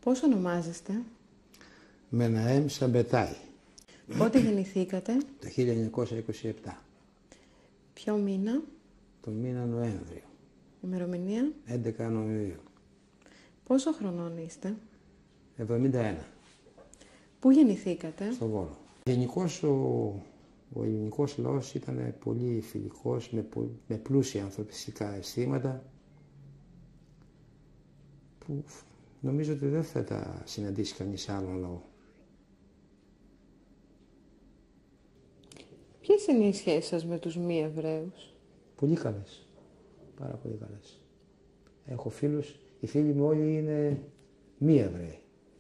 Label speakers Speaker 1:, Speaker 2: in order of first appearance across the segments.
Speaker 1: Πώς ονομάζεστε?
Speaker 2: Μεναέμ Σαμπετάι.
Speaker 1: Πότε γεννηθήκατε?
Speaker 2: Το 1927.
Speaker 1: Ποιο μήνα?
Speaker 2: Το μήνα Νοέμβριο.
Speaker 1: Ημερομηνία?
Speaker 2: 11 Νοεμβρίου.
Speaker 1: Πόσο χρονών είστε?
Speaker 2: 71.
Speaker 1: Πού γεννηθήκατε?
Speaker 2: Στο Βόλο. Γενικώς ο ελληνικός λαός ήταν πολύ φιλικός, με πλούσια ανθρωπιστικά αισθήματα που νομίζω ότι δεν θα τα συναντήσει κανείς σε άλλον λαό.
Speaker 1: Ποιες είναι οι σχέσεις σας με τους μη Εβραίους?
Speaker 2: Πολύ καλές. Πάρα πολύ καλές. Έχω φίλους, οι φίλοι μου όλοι είναι μη Εβραίοι.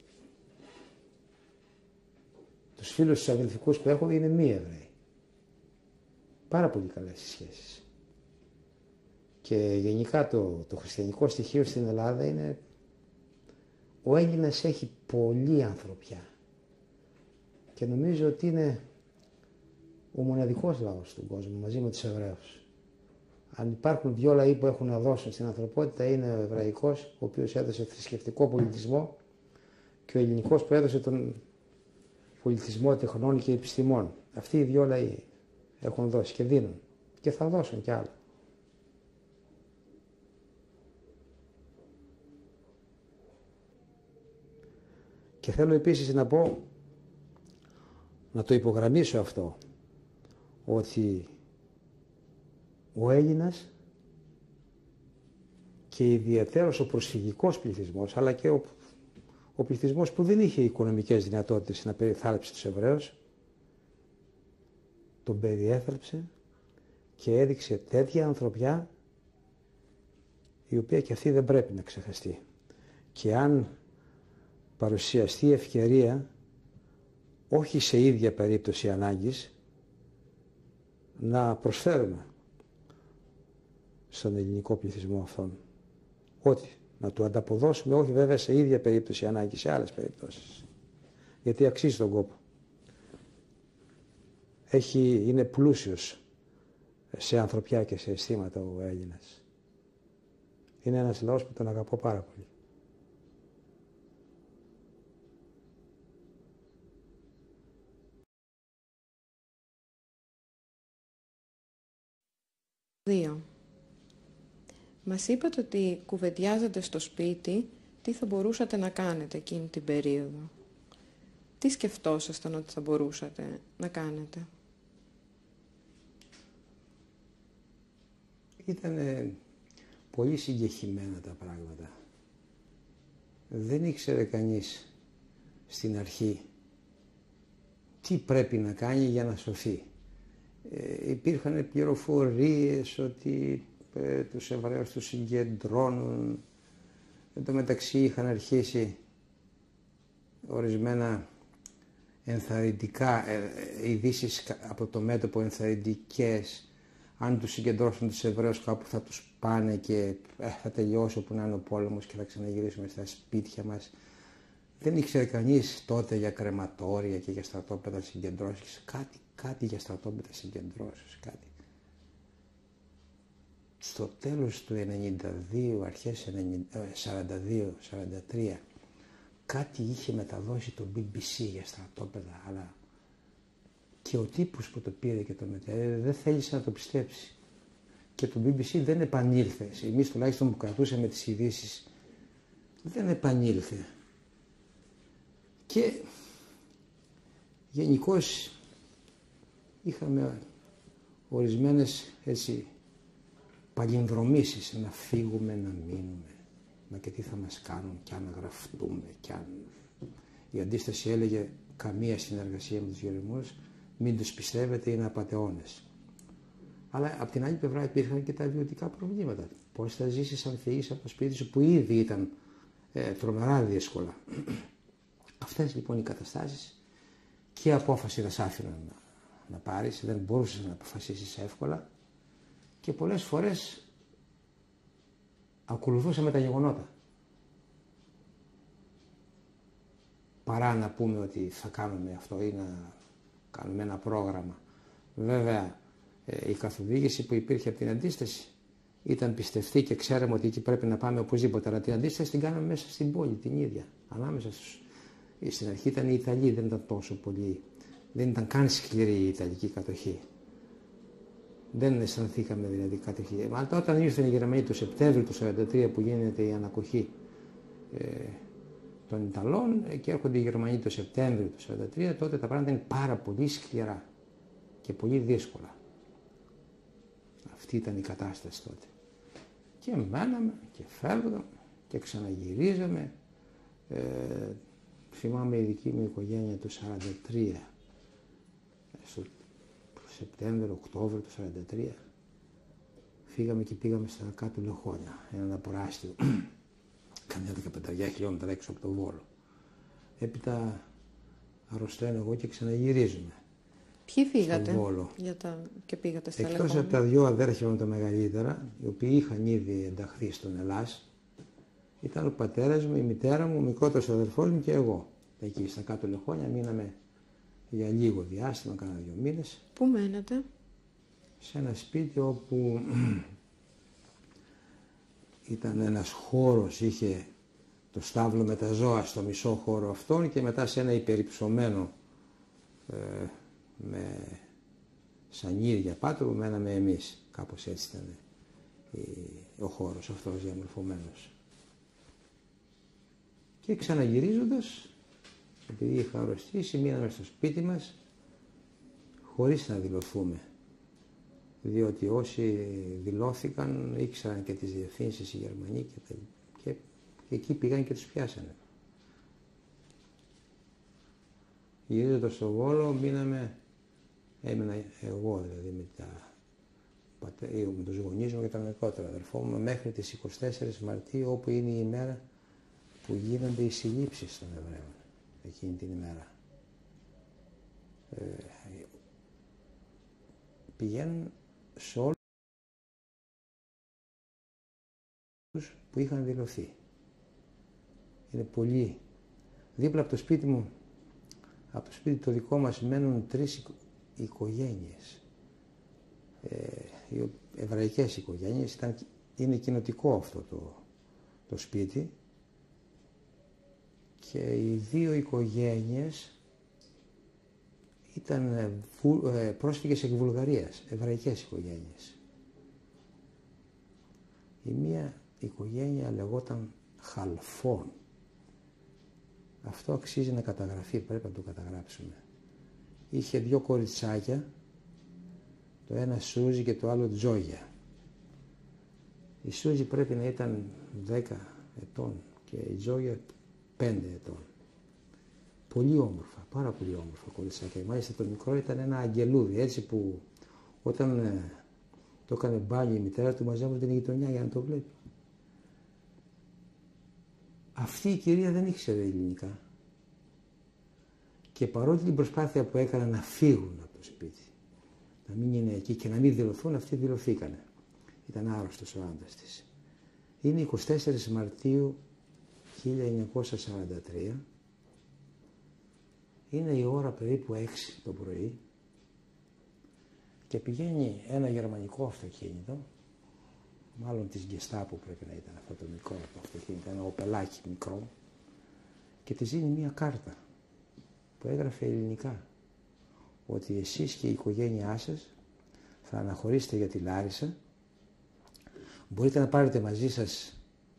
Speaker 2: Τους φίλους τους αδελφικούς που έχω είναι μη Εβραίοι. Πάρα πολύ καλές οι σχέσεις. Και γενικά το χριστιανικό στοιχείο στην Ελλάδα είναι ο Έλληνας έχει πολλή ανθρωπιά. Και νομίζω ότι είναι ο μοναδικός λαός στον κόσμο μαζί με τους Εβραίους. Αν υπάρχουν δύο λαοί που έχουν να δώσουν στην ανθρωπότητα είναι ο Εβραϊκός, ο οποίος έδωσε θρησκευτικό πολιτισμό, και ο Ελληνικός που έδωσε τον πολιτισμό τεχνών και επιστημών. Αυτοί οι δύο λαοί έχουν δώσει και δίνουν και θα δώσουν κι άλλα. Και θέλω επίσης να πω, να το υπογραμμίσω αυτό, ότι ο Έλληνας και ιδιαίτερος ο προσφυγικός πληθυσμός, αλλά και ο πληθυσμός που δεν είχε οικονομικές δυνατότητες να περιθάλψει τους Εβραίους, τον περιέθαλψε και έδειξε τέτοια ανθρωπιά η οποία και αυτή δεν πρέπει να ξεχαστεί. Και αν παρουσιαστεί ευκαιρία, όχι σε ίδια περίπτωση ανάγκης, να προσφέρουμε στον ελληνικό πληθυσμό αυτόν ό,τι, να του ανταποδώσουμε, όχι βέβαια σε ίδια περίπτωση ανάγκης, σε άλλες περιπτώσεις, γιατί αξίζει τον κόπο. Είναι πλούσιος σε ανθρωπιά και σε αισθήματα ο Έλληνας. Είναι ένας λαός που τον αγαπώ πάρα πολύ.
Speaker 1: Μας είπατε ότι κουβεντιάζετε στο σπίτι τι θα μπορούσατε να κάνετε εκείνη την περίοδο. Τι σκεφτόσασταν ότι θα μπορούσατε να κάνετε?
Speaker 2: Ήταν πολύ συγκεχημένα τα πράγματα. Δεν ήξερε κανείς στην αρχή τι πρέπει να κάνει για να σωθεί. Υπήρχαν πληροφορίες ότι τους Εβραίους τους συγκεντρώνουν. Εν τω μεταξύ είχαν αρχίσει ορισμένα ενθαρρυντικά ειδήσεις από το μέτωπο, ενθαρρυντικές. Αν τους συγκεντρώσουν τους Εβραίους κάπου θα τους πάνε και θα τελειώσει όπου να είναι ο πόλεμος και θα ξαναγυρίσουμε στα σπίτια μας. Δεν ήξερε κανείς τότε για κρεματόρια και για στρατόπεδα συγκεντρώσεις. Κάτι για στρατόπεδα συγκεντρώσεις, κάτι. Στο τέλος του 92, αρχές 42-43, κάτι είχε μεταδώσει το BBC για στρατόπεδα, αλλά και ο τύπος που το πήρε και το μετέδωσε δεν θέλησε να το πιστέψει. Και το BBC δεν επανήλθε. Εμείς τουλάχιστον που κρατούσαμε τις ειδήσεις, δεν επανήλθε. Και γενικώς είχαμε ορισμένες έτσι παλινδρομήσεις, να φύγουμε, να μείνουμε, μα και τι θα μας κάνουν κι αν γραφτούμε, κι αν... Η αντίσταση έλεγε καμία συνεργασία με τους Γερμανούς, μην τους πιστεύετε, είναι απατεώνες. Αλλά από την άλλη πλευρά υπήρχαν και τα βιωτικά προβλήματα. Πώς θα ζήσεις αν φύγεις από το σπίτι σου που ήδη ήταν τρομερά δύσκολα. Αυτές λοιπόν οι καταστάσεις και απόφαση δεν σ' άφηναν να πάρεις, δεν μπορούσες να αποφασίσεις εύκολα και πολλές φορές ακολουθούσαμε τα γεγονότα. Παρά να πούμε ότι θα κάνουμε αυτό ή να κάνουμε ένα πρόγραμμα. Βέβαια η καθοδήγηση που υπήρχε από την αντίσταση ήταν πιστευτή και ξέραμε ότι εκεί πρέπει να πάμε οπωσδήποτε. Αλλά την αντίσταση την κάναμε μέσα στην πόλη την ίδια. Ανάμεσα στους... Στην αρχή ήταν οι Ιταλοί, δεν ήταν τόσο πολύ. Δεν ήταν καν σκληρή η Ιταλική κατοχή. Δεν αισθανθήκαμε δηλαδή κατοχή. Αλλά όταν ήρθαν οι Γερμανοί το Σεπτέμβριο του 1943 που γίνεται η ανακοχή των Ιταλών και έρχονται οι Γερμανοί το Σεπτέμβριο του 1943, τότε τα πράγματα είναι πάρα πολύ σκληρά και πολύ δύσκολα. Αυτή ήταν η κατάσταση τότε. Και μέναμε και φεύγαμε και ξαναγυρίζαμε. Θυμάμαι η δική μου οικογένεια το 1943, στο Σεπτέμβριο, Οκτώβριο του 1943, φύγαμε και πήγαμε στα κάτω Λεχόνια, ένα αποράστιο, καμιά 15 χιλιόμετρα έξω από το Βόλο. Έπειτα αρρωσταίνω εγώ και ξαναγυρίζουμε.
Speaker 1: Ποιοι φύγατε και πήγατε στα Λεχόνια?
Speaker 2: Εκτός από τα δυο αδέρφια μου τα μεγαλύτερα, οι οποίοι είχαν ήδη ενταχθεί στον Ελλάς, ήταν ο πατέρας μου, η μητέρα μου, ο μικρότερος αδερφός μου και εγώ. Εκεί στα κάτω Λεχόνια μείναμε για λίγο διάστημα, κάνα 2 μήνες.
Speaker 1: Πού μένατε?
Speaker 2: Σε ένα σπίτι όπου ήταν ένας χώρος, είχε το στάβλο με τα ζώα στο μισό χώρο αυτόν και μετά σε ένα υπερυψωμένο με σανίδια πάτω που μέναμε εμείς. Κάπως έτσι ήταν ο χώρος αυτός διαμορφωμένος. Και ξαναγυρίζοντας, επειδή είχα αρρωστήσει, μείναμε στο σπίτι μας χωρίς να δηλωθούμε. Διότι όσοι δηλώθηκαν ήξεραν και τις διευθύνσεις οι Γερμανοί και εκεί πήγαν και τους πιάσανε. Γυρίζοντας στο Βόλο έμεινα εγώ δηλαδή με τους γονείς μου και τον μικρότερο αδερφό μου μέχρι τις 24 Μαρτίου, όπου είναι η ημέρα που γίνονται οι συλλήψεις των Εβραίων εκείνη την ημέρα. Πηγαίνουν σε όλους που είχαν δηλωθεί. Είναι πολλοί. Δίπλα από το σπίτι μου, από το σπίτι το δικό μας μένουν 3 οικογένειες. Εβραϊκές οικογένειες. Είναι κοινοτικό αυτό το σπίτι. Και οι 2 οικογένειες ήταν πρόσφυγες εκ Βουλγαρίας, εβραϊκές οικογένειες. Η μία οικογένεια λεγόταν Χαλφών. Αυτό αξίζει να καταγραφεί, πρέπει να το καταγράψουμε. Είχε 2 κοριτσάκια, το ένα Σούζη και το άλλο Τζόγια. Η Σούζη πρέπει να ήταν 10 ετών και η Τζόγια 5 ετών. Πολύ όμορφα, πάρα πολύ όμορφα κοριτσάκια. Μάλιστα το μικρό ήταν ένα αγγελούδι, έτσι που όταν το έκανε μπάνιο η μητέρα του μαζεύουν την γειτονιά για να το βλέπει. Αυτή η κυρία δεν ήξερε ελληνικά. Και παρότι την προσπάθεια που έκανα να φύγουν από το σπίτι, να μην είναι εκεί και να μην δηλωθούν, αυτοί δηλωθήκανε. Ήταν άρρωστος ο άντρας της. Είναι 24 Μαρτίου 1943. Είναι η ώρα περίπου 6 το πρωί και πηγαίνει ένα γερμανικό αυτοκίνητο, μάλλον της Γκεστάπο πρέπει να ήταν αυτό το μικρό αυτοκίνητο, ένα οπελάκι μικρό, και της δίνει μία κάρτα που έγραφε ελληνικά ότι εσείς και η οικογένειά σας θα αναχωρήσετε για τη Λάρισα, μπορείτε να πάρετε μαζί σας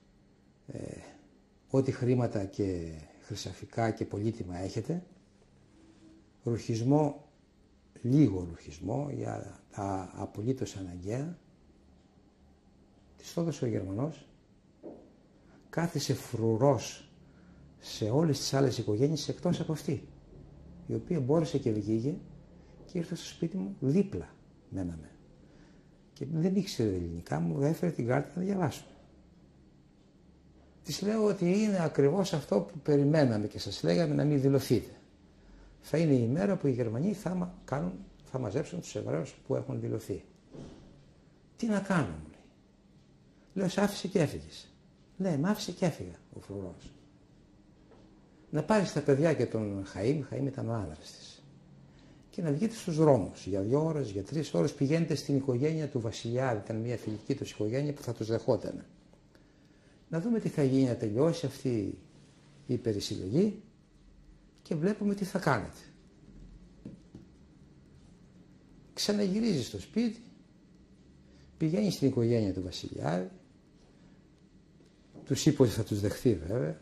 Speaker 2: ό,τι χρήματα και χρυσαφικά και πολύτιμα έχετε, ρουχισμό, λίγο ρουχισμό για τα απολύτως αναγκαία. Της το έδωσε ο Γερμανός, κάθισε φρουρός σε όλες τις άλλες οικογένειες εκτός από αυτή, η οποία μπόρεσε και βγήκε και ήρθε στο σπίτι μου, δίπλα μέναμε. Και δεν ήξερε ελληνικά, μου έφερε την κάρτα να διαβάσω. Της λέω ότι είναι ακριβώς αυτό που περιμέναμε και σας λέγαμε να μην δηλωθείτε. Θα είναι η μέρα που οι Γερμανοί θα μαζέψουν τους Εβραίους που έχουν δηλωθεί. Τι να κάνω, μου λέει. Λέω, σ' άφησε και έφυγες. Ναι, μ' άφησε και έφυγα ο φρουρός. Να πάρεις τα παιδιά και τον Χαΐμ ήταν ο άνδρας της. και να βγείτε στους δρόμους. Για 2 ώρες, για 3 ώρες πηγαίνετε στην οικογένεια του Βασιλιάδη. Ήταν μια φιλική τους οικογένεια που θα τους δεχόταν. Να δούμε τι θα γίνει να τελειώσει αυτή η περισυλλογή και βλέπουμε τι θα κάνετε. Ξαναγυρίζει στο σπίτι, πηγαίνει στην οικογένεια του Βασιλιάδη, τους είπε ότι θα τους δεχθεί βέβαια.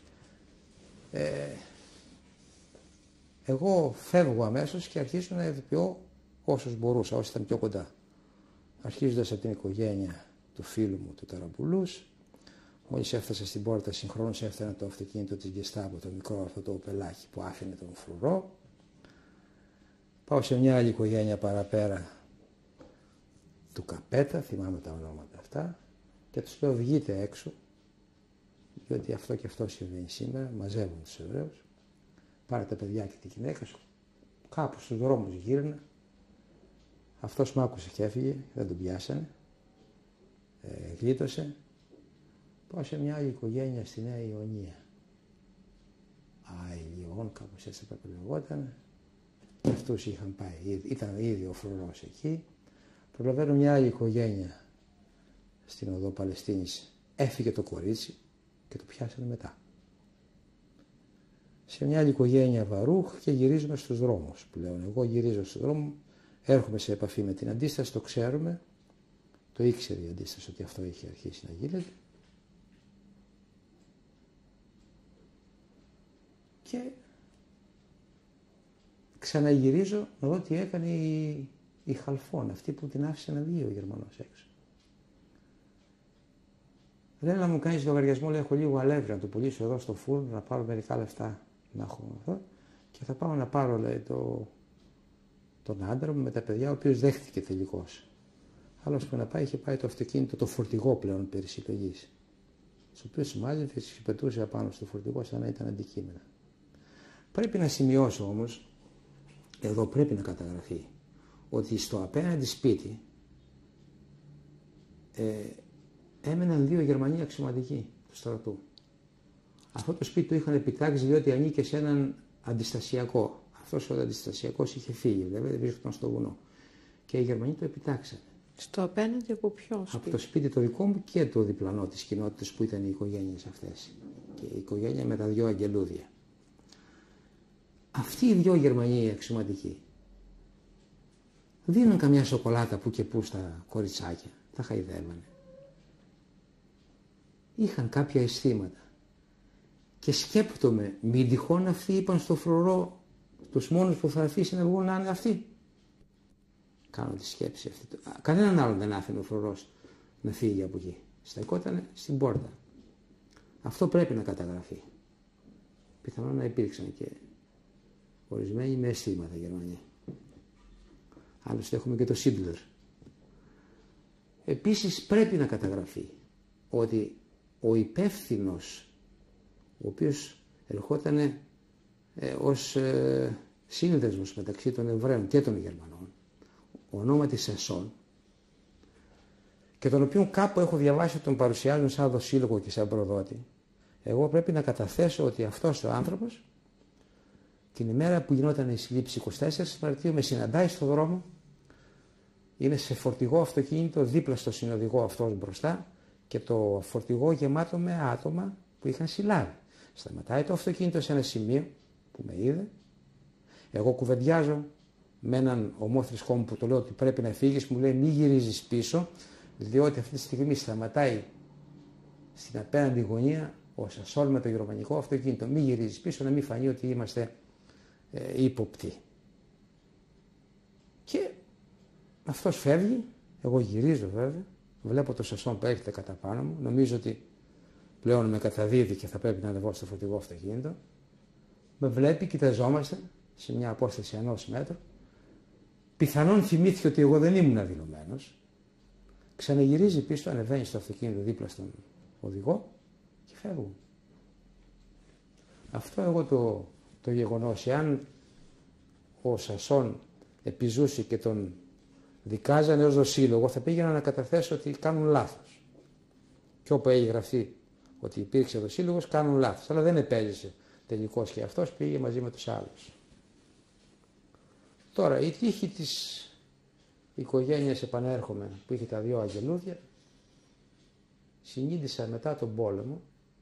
Speaker 2: Εγώ φεύγω αμέσως και αρχίζω να ειδοποιώ όσους μπορούσα, όσοι ήταν πιο κοντά. Αρχίζοντας από την οικογένεια του φίλου μου, του Ταραμπουλούς. Μόλις έφτασα στην πόρτα, συγχρόνως έφτανα το αυτοκίνητο της Γκεστάπο, το μικρό αυτό το οπελάκι που άφηνε τον φρουρό. Πάω σε μια άλλη οικογένεια παραπέρα του Καπέτα, θυμάμαι τα ονόματα αυτά, και τους λέω βγείτε έξω, διότι αυτό και αυτό συμβαίνει σήμερα, μαζεύουν τους Εβραίους, πάρε τα παιδιά και τη γυναίκα σου, κάπου στους δρόμους γύρνα. Αυτός μ' άκουσε και έφυγε, δεν τον πιάσανε, γλίτωσε. Πάω σε μια άλλη οικογένεια στη Νέα Ιωνία. Αηλιών, κάπως έτσι πρέπει να λεγόταν. Και αυτούς είχαν πάει, ήταν ήδη ο φρουρός εκεί. Προλαβαίνω μια άλλη οικογένεια στην οδό Παλαιστίνης. Έφυγε το κορίτσι και το πιάσανε μετά. Σε μια άλλη οικογένεια Βαρούχ και γυρίζουμε στους δρόμους πλέον. Εγώ γυρίζω στους δρόμους, έρχομαι σε επαφή με την αντίσταση, το ξέρουμε. Το ήξερε η αντίσταση ότι αυτό είχε αρχίσει να γίνεται. Και ξαναγυρίζω να δω τι έκανε η Χαλφών, αυτή που την άφησε να βγει ο Γερμανός έξω. Λέει να μου κάνεις λογαριασμό, λέει έχω λίγο αλεύρι να το πουλήσω εδώ στο φούρνο, να πάρω μερικά λεφτά να έχω αυτό και θα πάω να πάρω, λέει, τον άντρα μου με τα παιδιά, ο οποίος δέχτηκε τελικώς. Άλλος που να πάει είχε πάει το αυτοκίνητο, το φορτηγό πλέον περισυλλογής, στους οποίους μάλιστα τις πετούσε απάνω στο φορτηγό σαν να ήταν αντικείμενα. Πρέπει να σημειώσω όμως, εδώ πρέπει να καταγραφεί, ότι στο απέναντι σπίτι έμεναν 2 Γερμανοί αξιωματικοί του στρατού. Αυτό το σπίτι το είχαν επιτάξει διότι ανήκε σε έναν αντιστασιακό. Αυτός ο αντιστασιακός είχε φύγει, δηλαδή βρίσκονταν στο βουνό. Και οι Γερμανοί το επιτάξανε.
Speaker 1: Στο απέναντι από ποιο σπίτι?
Speaker 2: Από το σπίτι το δικό μου και το διπλανό της κοινότητας που ήταν οι οικογένειες αυτές. Και η οικογένεια με τα 2 αγγελούδια. Αυτοί οι 2 Γερμανοί αξιωματικοί δίνουν καμιά σοκολάτα που και που στα κοριτσάκια, τα χαϊδεύανε. Είχαν κάποια αισθήματα. Και σκέπτομαι, μην τυχόν αυτοί είπαν στο φρουρό τους μόνους που θα αφήσει να βγουν να είναι αυτοί. Κάνω τη σκέψη αυτή. Κανέναν άλλον δεν άφηνε ο φρουρός να φύγει από εκεί. Στεκότανε στην πόρτα. Αυτό πρέπει να καταγραφεί. Πιθανόν να υπήρξαν και ορισμένοι με αισθήματα Γερμανοί. Άλλωστε έχουμε και το Σίντλερ. Επίσης πρέπει να καταγραφεί ότι ο υπεύθυνος, ο οποίος ερχόταν ως σύνδεσμος μεταξύ των Εβραίων και των Γερμανών, ονόματι Σεσόν, και τον οποίο κάπου έχω διαβάσει ότι τον παρουσιάζουν σαν δοσύλλογο και σαν προδότη, εγώ πρέπει να καταθέσω ότι αυτός ο άνθρωπος την ημέρα που γινόταν η σύλληψη 24 Μαρτίου με συναντάει στον δρόμο, είναι σε φορτηγό αυτοκίνητο δίπλα στο συνοδηγό αυτός μπροστά και το φορτηγό γεμάτο με άτομα που είχαν συλλάβει. Σταματάει το αυτοκίνητο σε ένα σημείο που με είδε. Εγώ κουβεντιάζω με έναν ομόθρησκό μου που το λέω ότι πρέπει να φύγεις, μου λέει μη γυρίζεις πίσω, διότι αυτή τη στιγμή σταματάει στην απέναντι γωνία ο Σασόλ με το γερμανικό αυτοκίνητο. Μη γυρίζεις πίσω, να μην φανεί ότι είμαστε ύποπτοι. Και αυτός φεύγει, εγώ γυρίζω βέβαια, βλέπω το Σασόν που έρχεται κατά πάνω μου, νομίζω ότι πλέον με καταδίδει και θα πρέπει να ανεβώ στο φορτηγό αυτοκίνητο. Με βλέπει, κοιταζόμαστε σε μια απόσταση 1 μέτρου. Πιθανόν θυμήθηκε ότι εγώ δεν ήμουν αδειλωμένος. Ξαναγυρίζει πίσω, ανεβαίνει στο αυτοκίνητο δίπλα στον οδηγό και φεύγουν. Αυτό εγώ το γεγονός, εάν ο Σασόν επιζούσε και τον δικάζανε ως δοσύλλογο, θα πήγαινα να καταθέσω ότι κάνουν λάθος. Και όπου έχει γραφτεί ότι υπήρξε δοσύλλογος, κάνουν λάθος. Αλλά δεν επέζησε τελικώς και αυτός, πήγε μαζί με τους άλλους. Τώρα, η τύχη της οικογένειας, επανέρχομαι, που είχε τα δύο αγγελούδια, συνείδησα μετά τον πόλεμο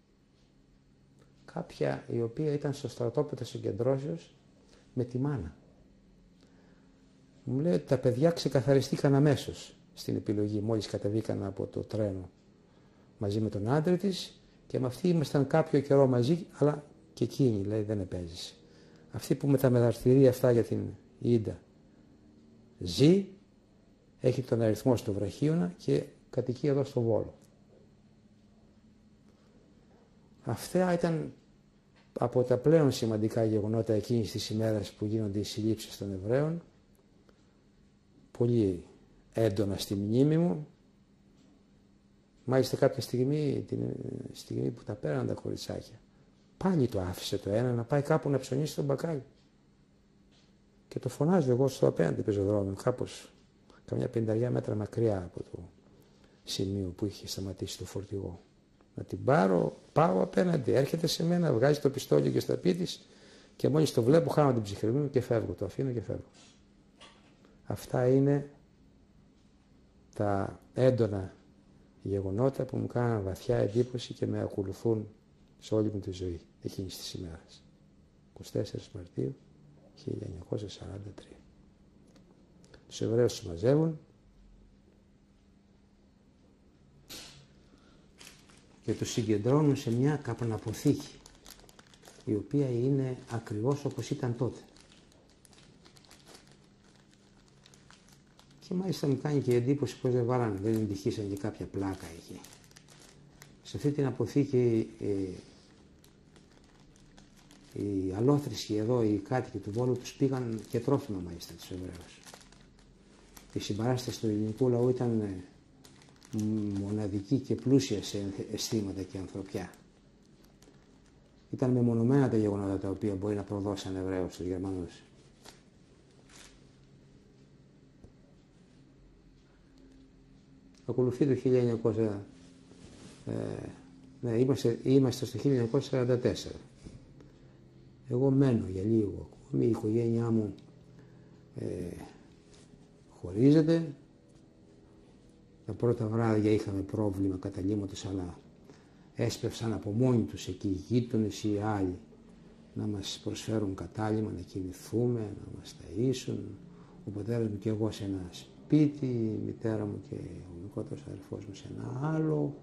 Speaker 2: κάποια η οποία ήταν στο στρατόπεδο συγκεντρώσεως με τη μάνα. Μου λέει ότι τα παιδιά ξεκαθαριστήκαν αμέσως στην επιλογή, μόλις κατεβήκαν από το τρένο μαζί με τον άντρα της, και με αυτή ήμασταν κάποιο καιρό μαζί, αλλά και εκείνη, λέει, δεν επέζησε. Αυτή που με τα μεταρτηρία αυτά για την Ίντα ζει, έχει τον αριθμό στο Βραχίωνα και κατοικεί εδώ στο Βόλο. Αυτά ήταν από τα πλέον σημαντικά γεγονότα εκείνης της ημέρας που γίνονται οι συλλήψεις των Εβραίων, πολύ έντονα στη μνήμη μου. Μάλιστα κάποια στιγμή, την στιγμή που τα πέραν τα κοριτσάκια, πάλι το άφησε το ένα να πάει κάπου να ψωνίσει τον μπακάλι. Και το φωνάζω εγώ στο απέναντι πεζοδρόμιο, κάπως καμιά 50 μέτρα μακριά από το σημείο που είχε σταματήσει το φορτηγό. Να την πάρω, πάω απέναντι, έρχεται σε μένα, βγάζει το πιστόλι και στα πίτη και μόλις το βλέπω χάνω την ψυχραιμία μου και φεύγω, το αφήνω και φεύγω. Αυτά είναι τα έντονα γεγονότα που μου κάναν βαθιά εντύπωση και με ακολουθούν σε όλη μου τη ζωή εκείνης της ημέρας. 24 Μαρτίου 1943. Τους Εβραίους τους μαζεύουν και τους συγκεντρώνουν σε μια καπναποθήκη, η οποία είναι ακριβώς όπως ήταν τότε. Και μάλιστα μου κάνει και εντύπωση πως δεν βάλανε, δεν εντυχήσαν και κάποια πλάκα εκεί. Σε αυτή την αποθήκη οι αλόθρησκοι εδώ, οι κάτοικοι του Βόλου, τους πήγαν και τρόφιμα μάλιστα τους Εβραίους. Η συμπαράσταση του ελληνικού λαού ήταν μοναδική και πλούσια σε αισθήματα και ανθρωπιά. Ήταν μεμονωμένα τα γεγονότα τα οποία μπορεί να προδώσαν Εβραίους στους Γερμανούς. Ακολουθεί το 1900, είμαστε στο 1944. Εγώ μένω για λίγο ακόμη, η οικογένειά μου χωρίζεται. Τα πρώτα βράδια είχαμε πρόβλημα καταλήμματος, αλλά έσπευσαν από μόνοι τους εκεί οι γείτονες ή οι άλλοι να μας προσφέρουν κατάλημα, να κοιμηθούμε, να μας ταΐσουν. Ο πατέρας μου και εγώ σε ένα σπίτι, η μητέρα μου και ο μικρότερος αδερφός μου σε ένα άλλο.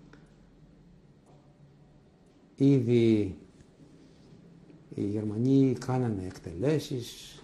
Speaker 2: Ήδη οι Γερμανοί κάνανε εκτελέσεις,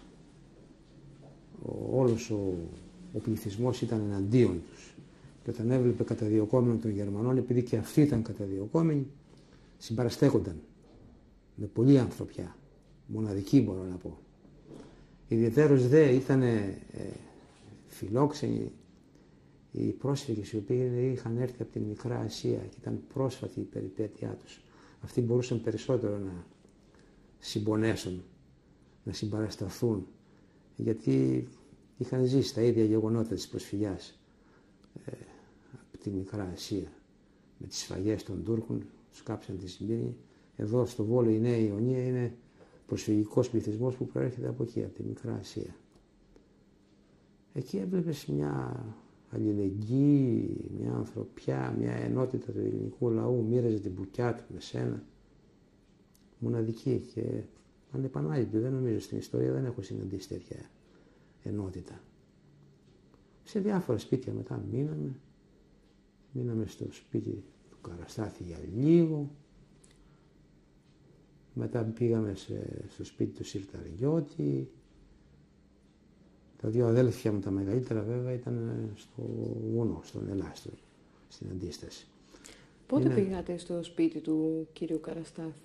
Speaker 2: όλος ο πληθυσμός ήταν εναντίον τους. Και όταν έβλεπε καταδιωκόμενο των Γερμανών, επειδή και αυτοί ήταν καταδιωκόμενοι, συμπαραστέκονταν με πολλή ανθρωπιά, μοναδική μπορώ να πω. Ιδιαιτέρως δε ήταν φιλόξενοι οι πρόσφυγες οι οποίοι είχαν έρθει από την Μικρά Ασία και ήταν πρόσφατη η περιπέτειά τους. Αυτοί μπορούσαν περισσότερο να συμπονέσουν, να συμπαρασταθούν, γιατί είχαν ζήσει τα ίδια γεγονότα της προσφυγιάς από τη Μικρά Ασία. Με τις σφαγές των Τούρκων, τους κάψαν τη Σμύρνη. Εδώ στο Βόλο η Νέα Ιωνία είναι προσφυγικός πληθυσμός που προέρχεται από εκεί, από τη Μικρά Ασία. Εκεί έβλεπες μια αλληλεγγύη, μια ανθρωπιά, μια ενότητα του ελληνικού λαού, μοίραζε την μπουκιά του με σένα. Μοναδική και ανεπανάληπτη. Δεν νομίζω στην ιστορία δεν έχω συναντήσει τέτοια ενότητα. Σε διάφορα σπίτια μετά μείναμε. Μείναμε στο σπίτι του Καραστάθη για λίγο. Μετά πήγαμε στο σπίτι του Συρταριώτη. Τα δύο αδέλφια μου τα μεγαλύτερα βέβαια ήταν στο βουνό, στον Ελάστρο, στην Αντίσταση.
Speaker 1: Πότε πήγατε στο σπίτι του κύριου Καραστάθη?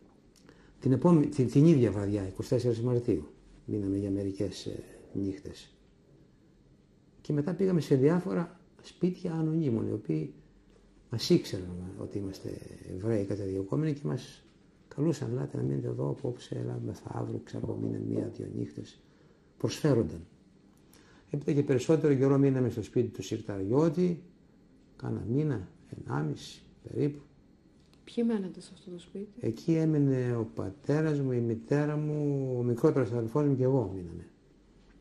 Speaker 2: Την ίδια βραδιά, 24 Μαρτίου, μείναμε για μερικές νύχτες. Και μετά πήγαμε σε διάφορα σπίτια ανωνύμων, οι οποίοι μας ήξεραν ότι είμαστε Εβραίοι καταδιωκόμενοι και μας καλούσαν, ελάτε να μείνετε εδώ απόψε, ελάτε μεθαύριο, ξέρω, μείναν μία-δύο νύχτες. Προσφέρονταν. Έπειτα και περισσότερο καιρό μείναμε στο σπίτι του Συρταριώτη, κάνα μήνα, 1,5 περίπου.
Speaker 1: Ποιοι μένατε σε αυτό το σπίτι?
Speaker 2: Εκεί έμενε ο πατέρας μου, η μητέρα μου, ο μικρότερος αδελφός μου και εγώ μείναμε.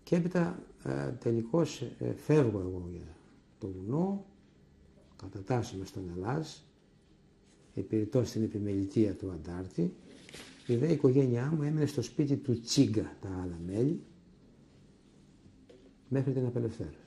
Speaker 2: Και έπειτα τελικώς φεύγω εγώ για το βουνό, κατατάσσομαι στον Ελλάς, υπηρετώ στην επιμελητεία του Αντάρτη. Η δε οικογένειά μου έμεινε στο σπίτι του Τσίγκα, τα άλλα μέλη, μέχρι την απελευθέρωση.